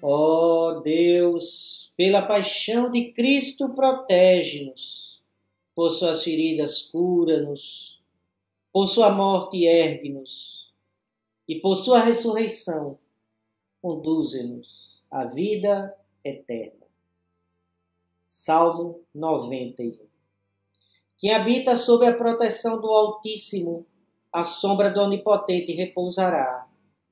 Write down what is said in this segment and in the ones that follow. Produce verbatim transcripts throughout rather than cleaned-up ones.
Ó Deus, pela paixão de Cristo, protege-nos. Por suas feridas, cura-nos. Por sua morte, ergue-nos. E por sua ressurreição, conduze-nos à vida eterna. Salmo noventa e um. Quem habita sob a proteção do Altíssimo, à sombra do Onipotente repousará.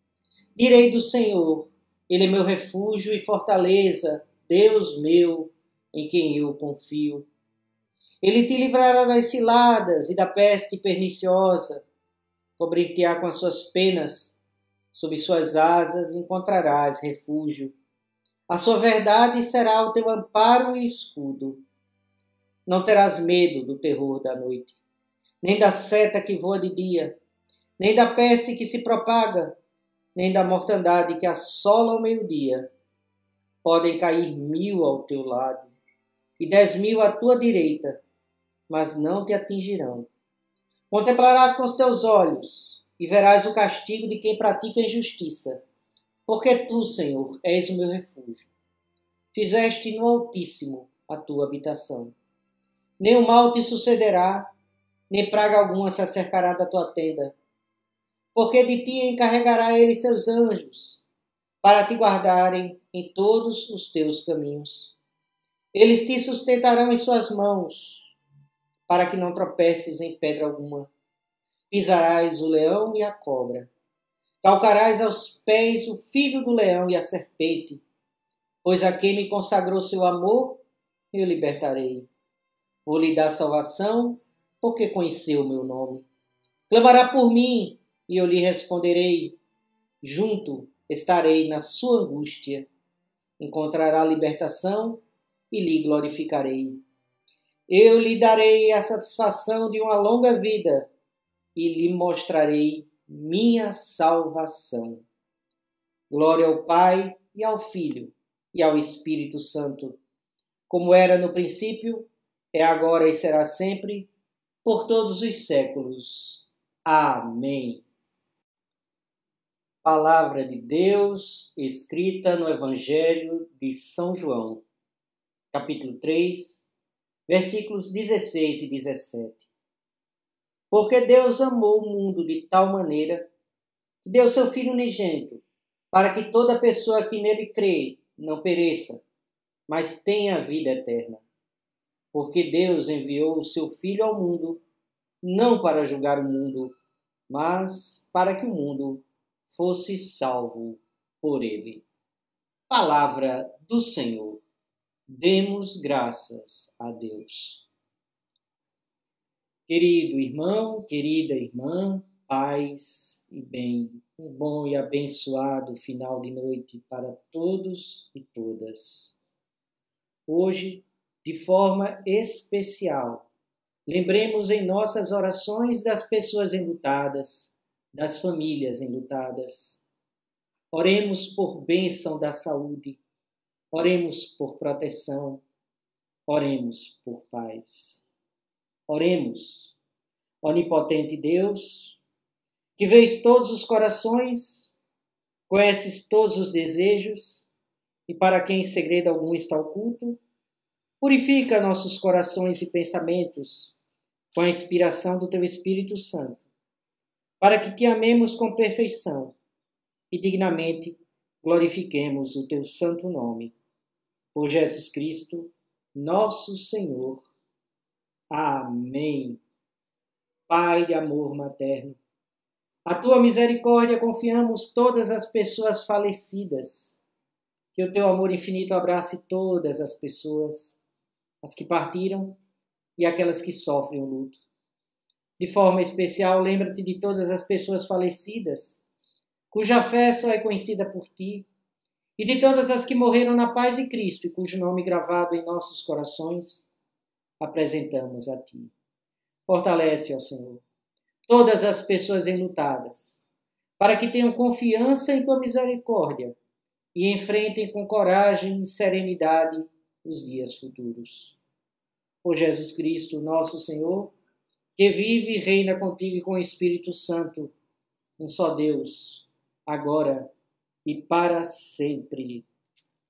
Direi do Senhor, Ele é meu refúgio e fortaleza, Deus meu, em quem eu confio. Ele te livrará das ciladas e da peste perniciosa, cobrir-te-á com as suas penas, sob suas asas encontrarás refúgio. A sua verdade será o teu amparo e escudo. Não terás medo do terror da noite, nem da seta que voa de dia, nem da peste que se propaga, nem da mortandade que assola ao meio-dia. Podem cair mil ao teu lado e dez mil à tua direita, mas não te atingirão. Contemplarás com os teus olhos e verás o castigo de quem pratica injustiça, porque tu, Senhor, és o meu refúgio. Fizeste no Altíssimo a tua habitação. Nem o mal te sucederá, nem praga alguma se acercará da tua tenda, porque de ti encarregará ele seus anjos, para te guardarem em todos os teus caminhos. Eles te sustentarão em suas mãos, para que não tropeces em pedra alguma. Pisarás o leão e a cobra. Calcarás aos pés o filho do leão e a serpente, pois a quem me consagrou seu amor, eu libertarei. Vou lhe dar salvação, porque conheceu o meu nome. Clamará por mim, e eu lhe responderei. Junto estarei na sua angústia. Encontrará libertação e lhe glorificarei. Eu lhe darei a satisfação de uma longa vida e lhe mostrarei minha salvação. Glória ao Pai e ao Filho e ao Espírito Santo, como era no princípio, é agora e será sempre, por todos os séculos. Amém. Palavra de Deus, escrita no Evangelho de São João, capítulo três, versículos dezesseis e dezessete. Porque Deus amou o mundo de tal maneira que deu seu Filho unigênito, para que toda pessoa que nele crê não pereça, mas tenha a vida eterna. Porque Deus enviou o seu Filho ao mundo, não para julgar o mundo, mas para que o mundo fosse salvo por ele. Palavra do Senhor. Demos graças a Deus. Querido irmão, querida irmã, paz e bem, um bom e abençoado final de noite para todos e todas. Hoje, de forma especial, lembremos em nossas orações das pessoas enlutadas, das famílias enlutadas. Oremos por bênção da saúde, oremos por proteção, oremos por paz. Oremos, onipotente Deus, que vês todos os corações, conheces todos os desejos, e para quem em segredo algum está oculto, purifica nossos corações e pensamentos com a inspiração do Teu Espírito Santo, para que te amemos com perfeição e dignamente glorifiquemos o Teu santo nome. Por Jesus Cristo, nosso Senhor. Amém. Pai de amor materno, a Tua misericórdia confiamos todas as pessoas falecidas. Que o Teu amor infinito abrace todas as pessoas, as que partiram e aquelas que sofrem o luto. De forma especial, lembra-te de todas as pessoas falecidas, cuja fé só é conhecida por Ti, e de todas as que morreram na paz de Cristo e cujo nome gravado em nossos corações apresentamos a Ti. Fortalece, ó Senhor, todas as pessoas enlutadas, para que tenham confiança em Tua misericórdia e enfrentem com coragem e serenidade os dias futuros. Por Jesus Cristo, nosso Senhor, que vive e reina contigo e com o Espírito Santo, um só Deus, agora e para sempre.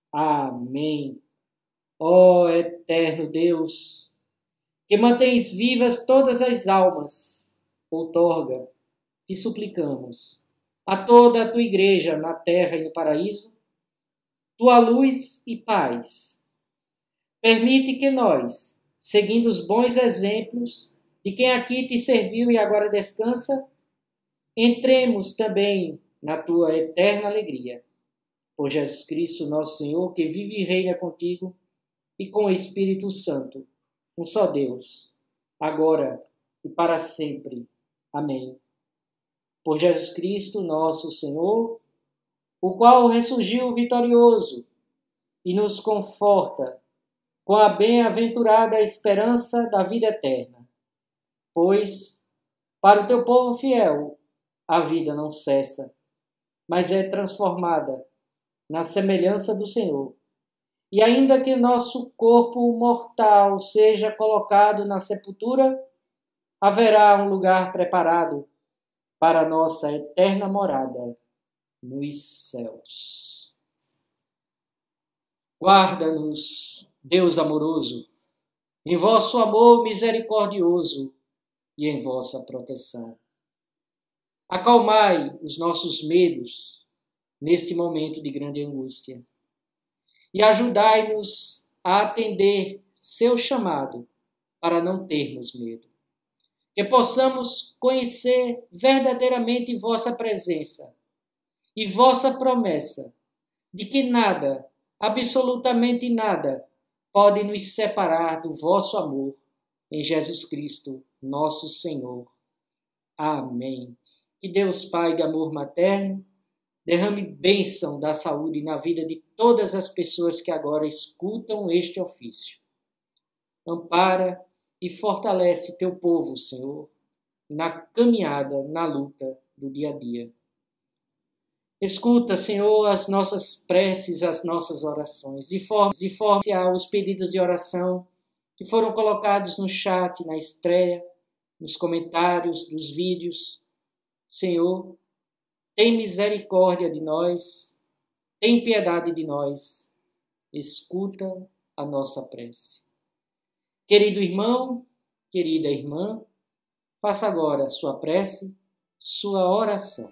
Amém. Ó eterno Deus, que mantens vivas todas as almas, outorga, te suplicamos, a toda a tua igreja na terra e no paraíso, tua luz e paz. Permite que nós, seguindo os bons exemplos de quem aqui te serviu e agora descansa, entremos também na tua eterna alegria. Por Jesus Cristo, nosso Senhor, que vive e reina contigo e com o Espírito Santo, um só Deus, agora e para sempre. Amém. Por Jesus Cristo, nosso Senhor, o qual ressurgiu vitorioso e nos conforta com a bem-aventurada esperança da vida eterna. Pois, para o teu povo fiel, a vida não cessa, mas é transformada na semelhança do Senhor. E ainda que nosso corpo mortal seja colocado na sepultura, haverá um lugar preparado para a nossa eterna morada nos céus. Guarda-nos, Deus amoroso, em vosso amor misericordioso e em vossa proteção. Acalmai os nossos medos neste momento de grande angústia e ajudai-nos a atender seu chamado para não termos medo. Que possamos conhecer verdadeiramente vossa presença e vossa promessa de que nada, absolutamente nada, pode nos separar do vosso amor em Jesus Cristo, nosso Senhor. Amém. Que Deus Pai de amor materno derrame bênção da saúde na vida de todas as pessoas que agora escutam este ofício. Ampara e fortalece teu povo, Senhor, na caminhada, na luta do dia a dia. Escuta, Senhor, as nossas preces, as nossas orações, de forma, de forma os pedidos de oração que foram colocados no chat, na estreia, nos comentários dos vídeos. Senhor, tem misericórdia de nós, tem piedade de nós, escuta a nossa prece. Querido irmão, querida irmã, faça agora sua prece, sua oração.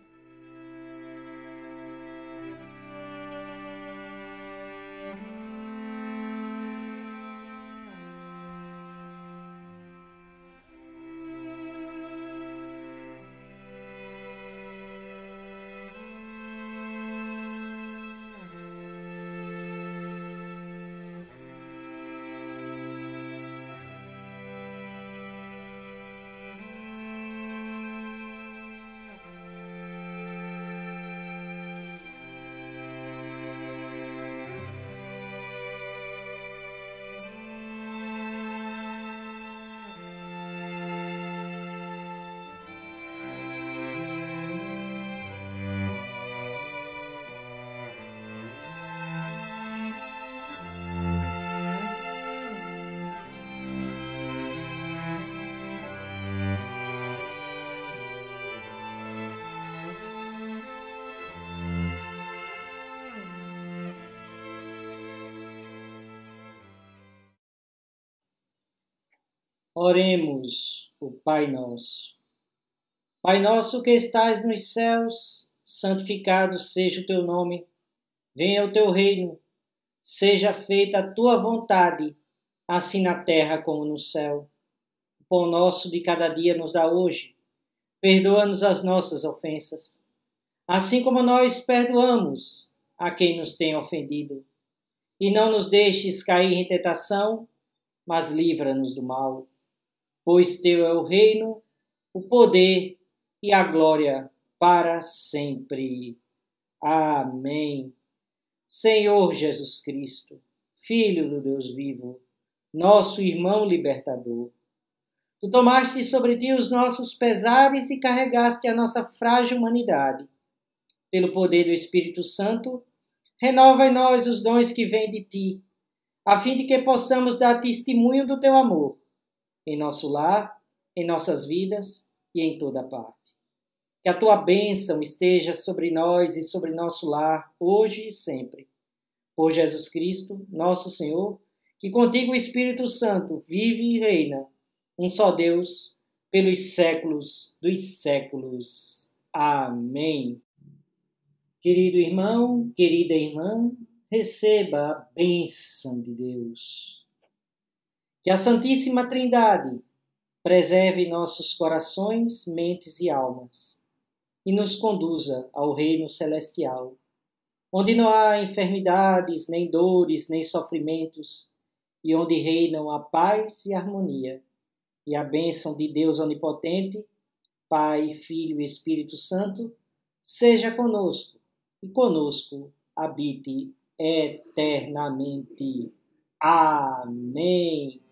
Oremos o Pai Nosso. Pai nosso que estais nos céus, santificado seja o teu nome. Venha o teu reino. Seja feita a tua vontade, assim na terra como no céu. O pão nosso de cada dia nos dá hoje. Perdoa-nos as nossas ofensas, assim como nós perdoamos a quem nos tem ofendido. E não nos deixes cair em tentação, mas livra-nos do mal. Pois teu é o reino, o poder e a glória para sempre. Amém. Senhor Jesus Cristo, Filho do Deus vivo, nosso irmão libertador, tu tomaste sobre ti os nossos pesares e carregaste a nossa frágil humanidade. Pelo poder do Espírito Santo, renova em nós os dons que vêm de ti, a fim de que possamos dar testemunho do teu amor, em nosso lar, em nossas vidas e em toda parte. Que a tua bênção esteja sobre nós e sobre nosso lar, hoje e sempre. Por Jesus Cristo, nosso Senhor, que contigo o Espírito Santo vive e reina, um só Deus, pelos séculos dos séculos. Amém. Querido irmão, querida irmã, receba a bênção de Deus. Que a Santíssima Trindade preserve nossos corações, mentes e almas e nos conduza ao reino celestial, onde não há enfermidades, nem dores, nem sofrimentos, e onde reinam a paz e a harmonia. E a bênção de Deus Onipotente, Pai, Filho e Espírito Santo, seja conosco e conosco habite eternamente. Amém.